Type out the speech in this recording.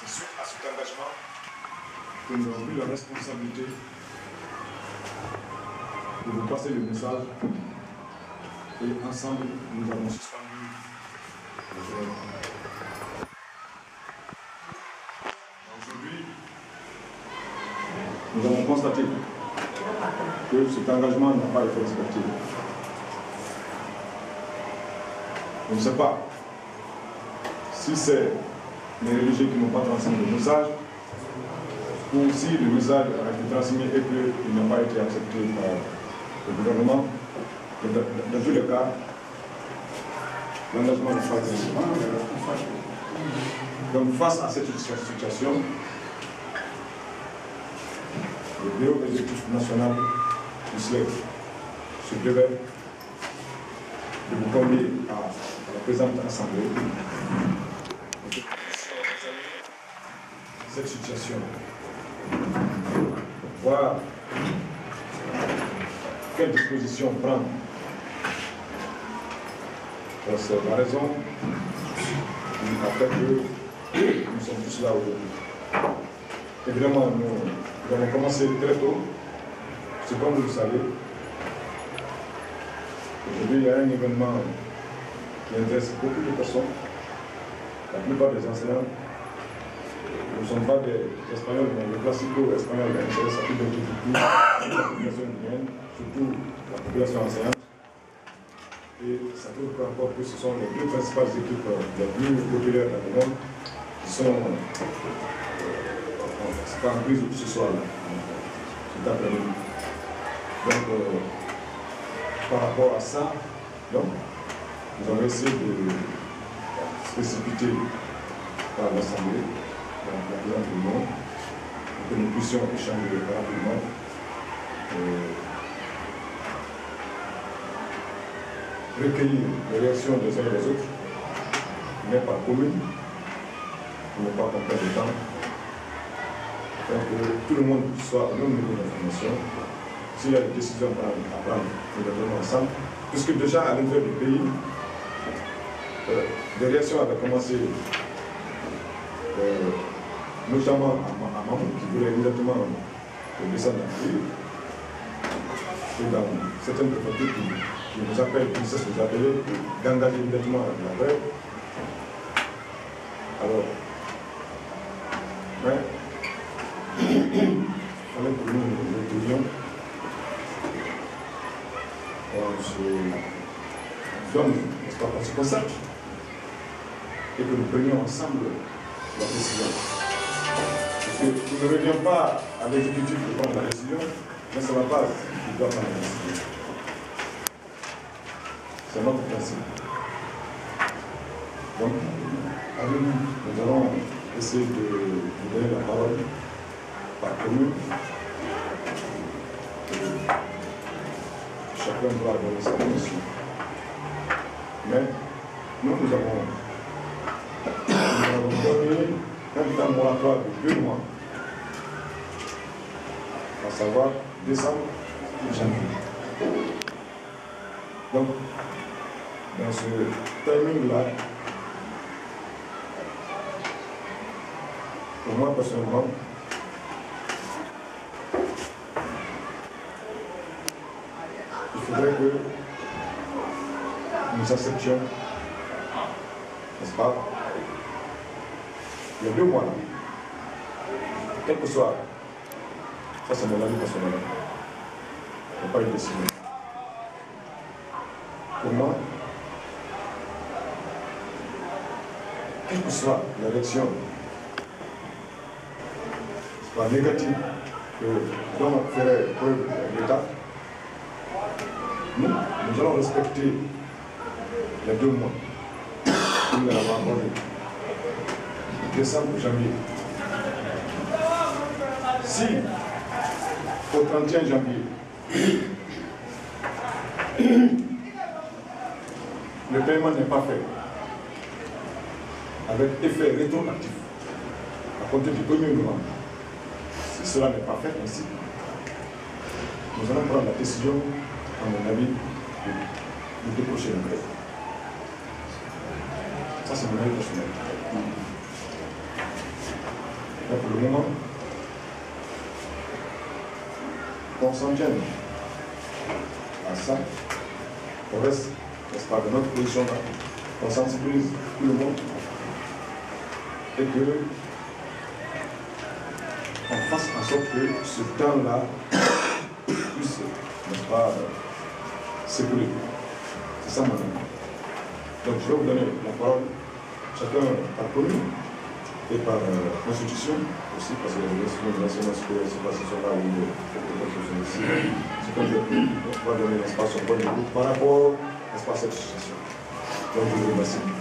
C'est suite à cet engagement que nous avons eu la responsabilité de vous passer le message et ensemble nous avons suspendu le gouvernement. Aujourd'hui, nous avons constaté que cet engagement n'a pas été respecté. Je ne sais pas si c'est les religieux qui n'ont pas transmis le message ou si le message a été transmis et qu'il n'a pas été accepté par le gouvernement. Dans tous les cas, l'engagement n'est pas été. Donc face à cette situation, le bureau exécutif national du SLEC se devait de vous convier à la présente assemblée cette situation. Voir quelle disposition prendre. C'est la raison qui a fait que nous sommes tous là aujourd'hui. Évidemment, nous avons commencé très tôt. C'est comme vous le savez. Aujourd'hui, il y a un événement qui intéresse beaucoup de personnes. La plupart des enseignants ne sont pas des Espagnols, mais les classico-espagnols intéressent à plus de la population guinéenne, surtout la population enseignante. Et ça prouve encore que ce sont les deux principales équipes les plus populaires dans le monde qui sont en prise ce soir-là, cet après-midi. Donc, par rapport à ça, donc, nous avons essayé de précipiter par l'Assemblée, la présence du monde, pour que nous puissions échanger rapidement. Recueillir les réactions des uns et des autres, mais par commune, pour ne pas qu'on perde de temps, afin que tout le monde soit au même niveau d'information. S'il y a des décisions à prendre, nous les prenons ensemble, puisque déjà à l'intérieur du pays, des réactions avaient commencé, notamment à Mamou, qui voulait immédiatement descendre dans le pays, et dans certaines préfectures qui nous appellent, qui cessent de nous appeler, d'engager immédiatement la grève. Alors, mais, il fallait que nous retrouvions, on se donne, n'est-ce pas, on se consacre, et que nous prenions ensemble la décision. Parce que nous ne reviens pas à l'exécutif de prendre la décision, mais c'est la base qui doit prendre la décision. C'est notre principe. Donc, avec nous, nous allons essayer de vous donner la parole par commune. Chacun doit donner sa position. Mais nous avons donné un temps moratoire de 2 mois, à savoir décembre et janvier. Donc, dans ce timing-là, pour moi personnellement, il faudrait que nous acceptions, n'est-ce pas, les 2 mois là, quel que soit, ça c'est mon avis personnel, il n'y a pas une décision. Pour moi, quelle que soit l'élection négative dont ferait preuve l'État, nous allons respecter les 2 mois. Nous l'avons accordé. Décembre, janvier. Si, au 31 janvier, le paiement n'est pas fait, avec effet rétroactif, à compter du 1er novembre, si cela n'est pas fait ainsi, nous allons prendre la décision, à mon avis, de décrocher la grève. Ça, c'est mon avis personnel. Mais pour le moment, on s'en tient à ça. On reste, n'est-ce pas, de notre position là. On sensibilise tout le monde et que on fasse en sorte que ce temps-là puisse, n'est-ce pas, s'écouler. C'est ça, madame. Donc, je vais vous donner la parole, chacun par commune et par constitution aussi, parce que les nationaux c'est pas ce soir-là où il faut que sont ici. C'est comme je vais donner l'espace au point de groupe par rapport à cette situation. Donc, je vous remercie.